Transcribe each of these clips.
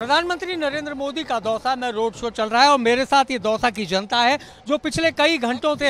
प्रधानमंत्री नरेंद्र मोदी का दौसा में रोड शो चल रहा है और मेरे साथ ये दौसा की जनता है जो पिछले कई घंटों से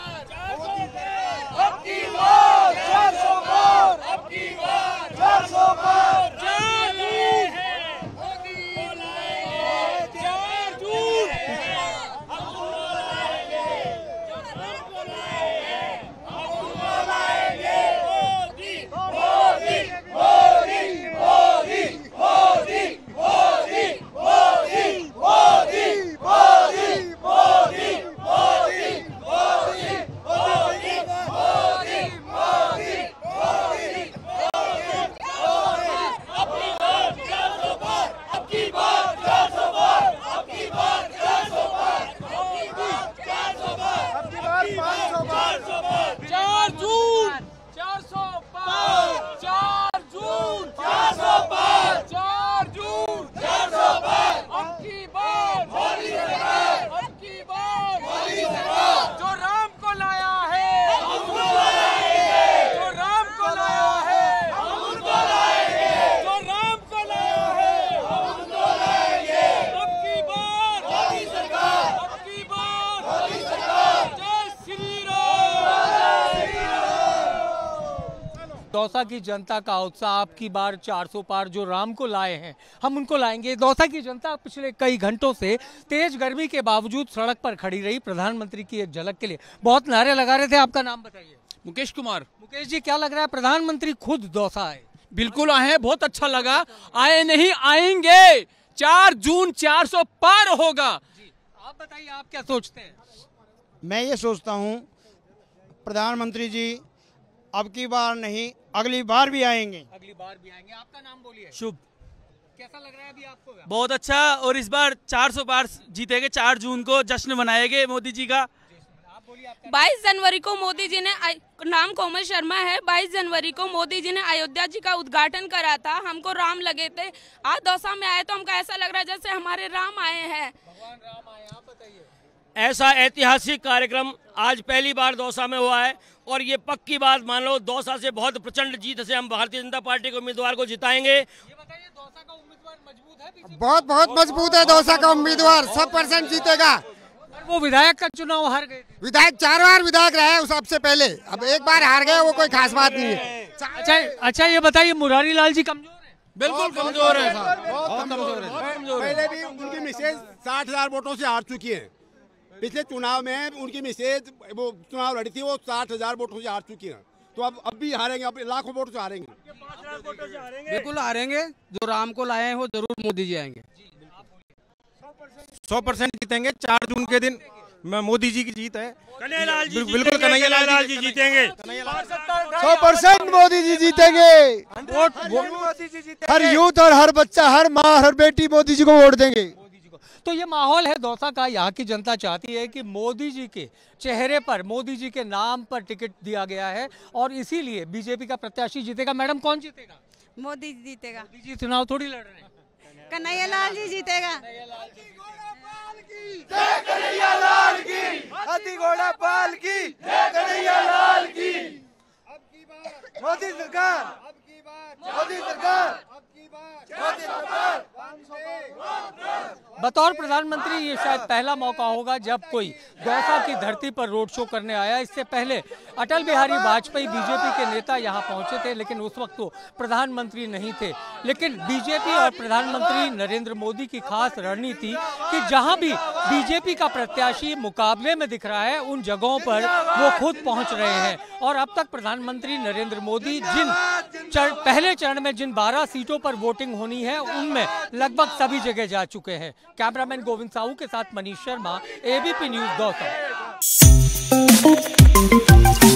दौसा की जनता का उत्साह आपकी बार 400 पार जो राम को लाए हैं हम उनको लाएंगे। दौसा की जनता पिछले कई घंटों से तेज गर्मी के बावजूद सड़क पर खड़ी रही प्रधानमंत्री की एक झलक के लिए। बहुत नारे लगा रहे थे। आपका नाम बताइए। मुकेश कुमार। मुकेश जी, क्या लग रहा है प्रधानमंत्री खुद दौसा आए? बिल्कुल आए, बहुत अच्छा लगा। आए नहीं, आएंगे। 4 जून 400 पार होगा। आप बताइए, आप क्या सोचते हैं? मैं ये सोचता हूँ प्रधानमंत्री जी अब की बार नहीं अगली बार भी आएंगे। अगली बार भी आएंगे। आपका नाम बोलिए। शुभ। कैसा लग रहा है अभी आपको? बहुत अच्छा। और इस बार 400 पार जीतेंगे। 4 जून को जश्न मनाएंगे मोदी जी का। 22 जनवरी को मोदी जी ने, नाम कोमल शर्मा है, 22 जनवरी को मोदी जी ने अयोध्या जी का उद्घाटन करा था। हमको राम लगे थे। आज दौसा में आए तो हमको ऐसा लग रहा है जैसे हमारे राम आए हैं। भगवान राम आए। आप बताइए। ऐसा ऐतिहासिक कार्यक्रम आज पहली बार दौसा में हुआ है और ये पक्की बात मान लो, दौसा से बहुत प्रचंड जीत से हम भारतीय जनता पार्टी के उम्मीदवार को जिताएंगे। ये बताइए, दौसा का उम्मीदवार मजबूत है? बहुत मजबूत है दौसा का उम्मीदवार। 100% जीतेगा। वो विधायक का चुनाव हार गए। विधायक 4 बार विधायक रहे उस सबसे पहले, अब एक बार हार गए, वो कोई खास बात नहीं है। अच्छा ये बताइए, मुरारी लाल जी कमजोर है? बिल्कुल कमजोर है साहब, बहुत कमजोर है। पहले भी उनकी मिसेज 60,000 वोटों से हार चुकी है। पिछले चुनाव में उनकी मिसेज वो चुनाव लड़ी थी, वो 60,000 वोटों से हार चुकी है। तो अब भी हारेंगे, अब लाखों वोटों से हारेंगे। बिल्कुल हारेंगे। जो राम को लाए हैं वो जरूर मोदी जी आएंगे। 100% जीतेंगे। 4 जून के दिन मोदी जी की जीत है। कन्हैयालाल जी बिल्कुल कन्हैयालाल जी जीतेंगे। 100% मोदी जी जीतेंगे। हर यूथ और हर बच्चा, हर माँ, हर बेटी मोदी जी को वोट देंगे। तो ये माहौल है दौसा का। यहाँ की जनता चाहती है कि मोदी जी के चेहरे पर, मोदी जी के नाम पर टिकट दिया गया है और इसीलिए बीजेपी का प्रत्याशी जीतेगा। मैडम, कौन जीतेगा? मोदी जी जीतेगा। मोदी जी चुनाव थोड़ी लड़ रहे हैं। कन्हैयालाल जी जीतेगा। कन्हैयालाल की, हाथी घोड़ा पाल की, कन्हैयालाल की। मोदी सरकार, मोदी सरकार, मोदी सरकार। बतौर प्रधानमंत्री ये शायद पहला मौका होगा जब कोई दौसा की धरती पर रोड शो करने आया। इससे पहले अटल बिहारी वाजपेयी बीजेपी के नेता यहाँ पहुंचे थे, लेकिन उस वक्त वो प्रधानमंत्री नहीं थे। लेकिन बीजेपी और प्रधानमंत्री नरेंद्र मोदी की खास रणनीति कि जहां भी बीजेपी का प्रत्याशी मुकाबले में दिख रहा है उन जगहों पर वो खुद पहुंच रहे हैं। और अब तक प्रधानमंत्री नरेंद्र मोदी पहले चरण में जिन 12 सीटों पर वोटिंग होनी है उनमें लगभग सभी जगह जा चुके हैं। कैमरामैन गोविंद साहू के साथ मनीष शर्मा, एबीपी न्यूज दौसा।